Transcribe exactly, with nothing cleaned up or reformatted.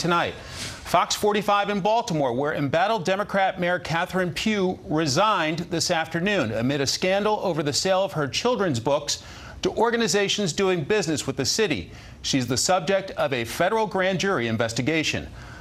tonight. Fox forty-five in Baltimore, where embattled Democrat Mayor Catherine Pugh resigned this afternoon amid a scandal over the sale of her children's books to organizations doing business with the city. She's the subject of a federal grand jury investigation.